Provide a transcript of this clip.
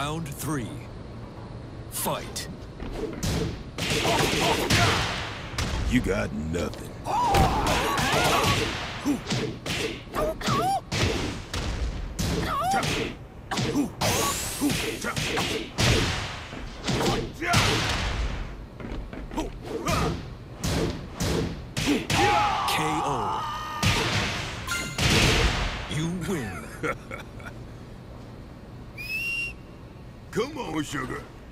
Round 3. Fight. You got nothing. KO. You win. Come on, sugar.